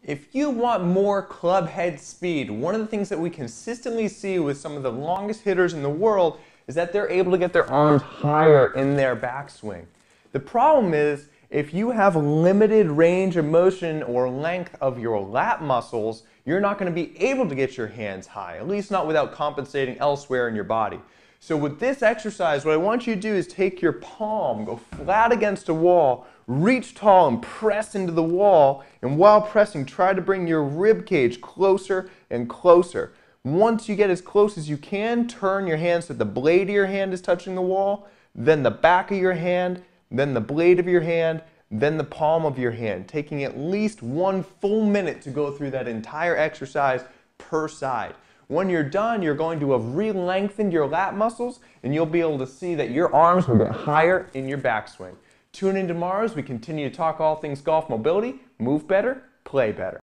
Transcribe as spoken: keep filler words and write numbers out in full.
If you want more club head speed, one of the things that we consistently see with some of the longest hitters in the world is that they're able to get their arms higher in their backswing. The problem is, if you have limited range of motion or length of your lat muscles, you're not going to be able to get your hands high, at least not without compensating elsewhere in your body. So with this exercise, what I want you to do is take your palm, go flat against a wall, reach tall and press into the wall, and while pressing, try to bring your rib cage closer and closer. Once you get as close as you can, turn your hand so that the blade of your hand is touching the wall, then the back of your hand, then the blade of your hand, then the palm of your hand, taking at least one full minute to go through that entire exercise per side. When you're done, you're going to have re-lengthened your lat muscles, and you'll be able to see that your arms will get higher in your backswing. Tune in tomorrow as we continue to talk all things golf mobility. Move better, play better.